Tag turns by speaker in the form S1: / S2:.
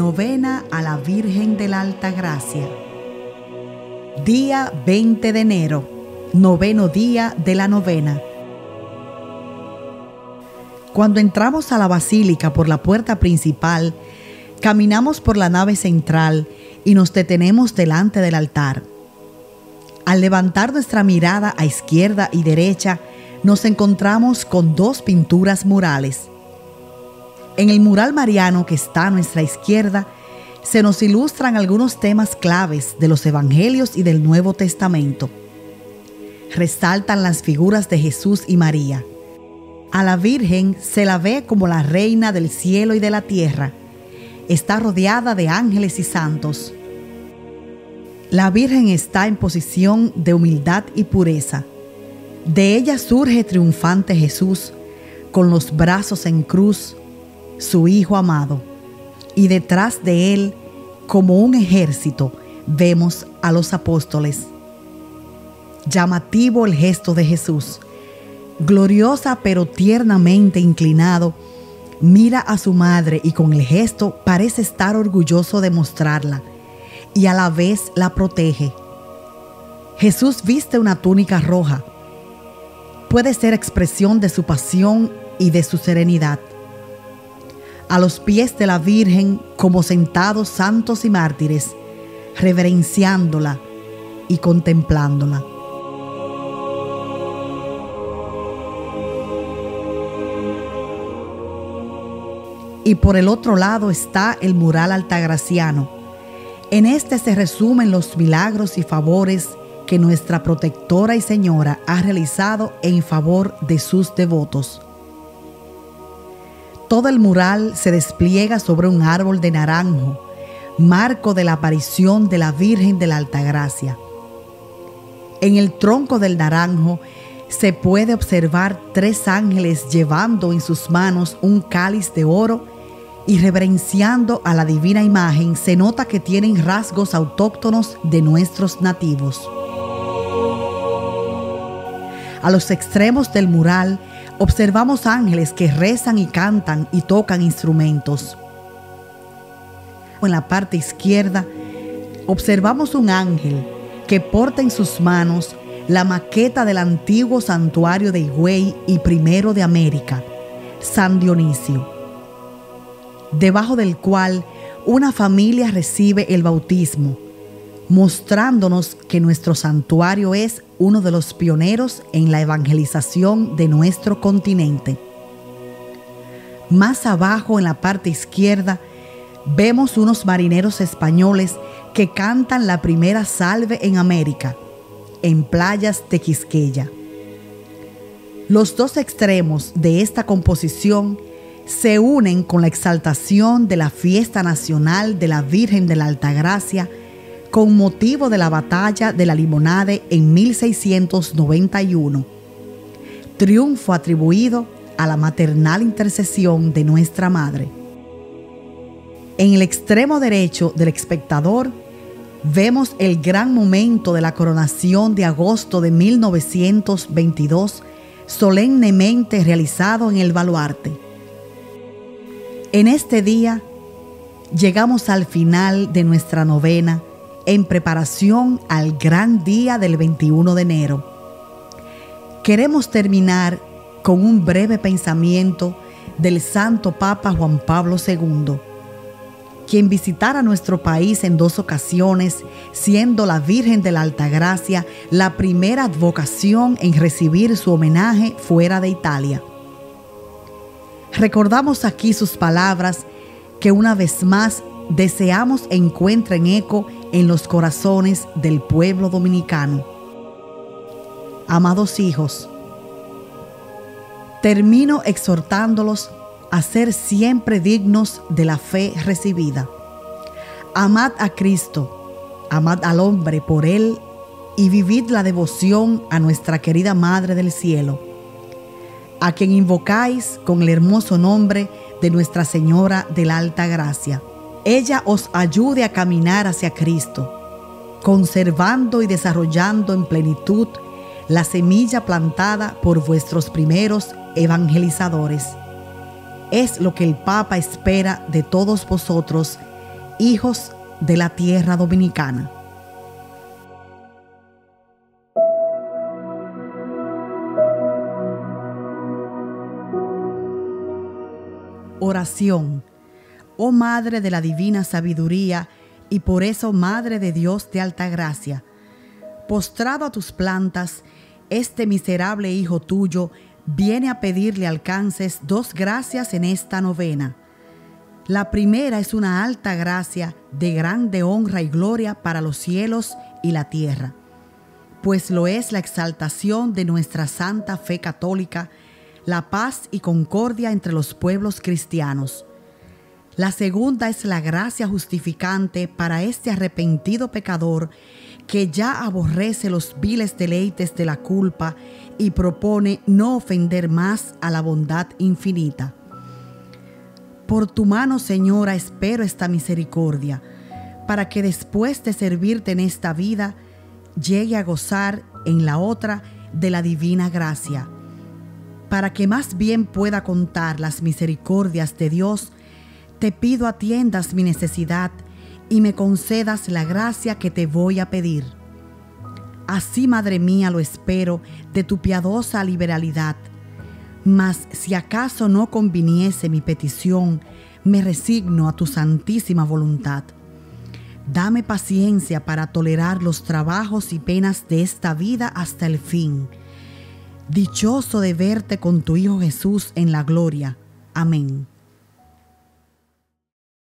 S1: Novena a la Virgen de la Altagracia. Día 20 de enero, noveno día de la novena. Cuando entramos a la basílica por la puerta principal, caminamos por la nave central y nos detenemos delante del altar. Al levantar nuestra mirada a izquierda y derecha, nos encontramos con dos pinturas murales. En el mural mariano que está a nuestra izquierda, se nos ilustran algunos temas claves de los Evangelios y del Nuevo Testamento. Resaltan las figuras de Jesús y María. A la Virgen se la ve como la reina del cielo y de la tierra. Está rodeada de ángeles y santos. La Virgen está en posición de humildad y pureza. De ella surge triunfante Jesús, con los brazos en cruz, su Hijo amado, y detrás de él, como un ejército, vemos a los apóstoles. Llamativo el gesto de Jesús. Gloriosa pero tiernamente inclinado, mira a su madre y con el gesto parece estar orgulloso de mostrarla, y a la vez la protege. Jesús viste una túnica roja. Puede ser expresión de su pasión y de su serenidad. A los pies de la Virgen, como sentados santos y mártires, reverenciándola y contemplándola. Y por el otro lado está el mural altagraciano. En este se resumen los milagros y favores que nuestra protectora y señora ha realizado en favor de sus devotos. Todo el mural se despliega sobre un árbol de naranjo, marco de la aparición de la Virgen de la Altagracia. En el tronco del naranjo se puede observar 3 ángeles llevando en sus manos un cáliz de oro y reverenciando a la divina imagen. Se nota que tienen rasgos autóctonos de nuestros nativos. A los extremos del mural observamos ángeles que rezan y cantan y tocan instrumentos. En la parte izquierda observamos un ángel que porta en sus manos la maqueta del antiguo santuario de Higüey y primero de América, San Dionisio, debajo del cual una familia recibe el bautismo, mostrándonos que nuestro santuario es uno de los pioneros en la evangelización de nuestro continente. Más abajo, en la parte izquierda, vemos unos marineros españoles que cantan la primera salve en América, en playas de Quisqueya. Los dos extremos de esta composición se unen con la exaltación de la fiesta nacional de la Virgen de la Altagracia con motivo de la batalla de la Limonade en 1691, triunfo atribuido a la maternal intercesión de nuestra Madre. En el extremo derecho del espectador vemos el gran momento de la coronación de agosto de 1922, solemnemente realizado en el baluarte. En este día llegamos al final de nuestra novena en preparación al gran día del 21 de enero. Queremos terminar con un breve pensamiento del Santo Papa Juan Pablo II, quien visitara nuestro país en 2 ocasiones, siendo la Virgen de la Altagracia la primera advocación en recibir su homenaje fuera de Italia. Recordamos aquí sus palabras que una vez más deseamos encuentren eco en los corazones del pueblo dominicano. Amados hijos, termino exhortándolos a ser siempre dignos de la fe recibida. Amad a Cristo, amad al hombre por Él y vivid la devoción a nuestra querida Madre del Cielo, a quien invocáis con el hermoso nombre de Nuestra Señora de la Altagracia. Ella os ayude a caminar hacia Cristo, conservando y desarrollando en plenitud la semilla plantada por vuestros primeros evangelizadores. Es lo que el Papa espera de todos vosotros hijos de la tierra dominicana. Oración. Oh Madre de la divina sabiduría, y por eso Madre de Dios de alta gracia, postrado a tus plantas, este miserable hijo tuyo viene a pedirle alcances dos gracias en esta novena. La primera es una alta gracia de grande honra y gloria para los cielos y la tierra, pues lo es la exaltación de nuestra santa fe católica, la paz y concordia entre los pueblos cristianos. La segunda es la gracia justificante para este arrepentido pecador que ya aborrece los viles deleites de la culpa y propone no ofender más a la bondad infinita. Por tu mano, Señora, espero esta misericordia, para que después de servirte en esta vida, llegue a gozar en la otra de la divina gracia. Para que más bien pueda contar las misericordias de Dios, te pido atiendas mi necesidad y me concedas la gracia que te voy a pedir. Así, Madre mía, lo espero de tu piadosa liberalidad. Mas si acaso no conviniese mi petición, me resigno a tu santísima voluntad. Dame paciencia para tolerar los trabajos y penas de esta vida hasta el fin. Dichoso de verte con tu Hijo Jesús en la gloria. Amén.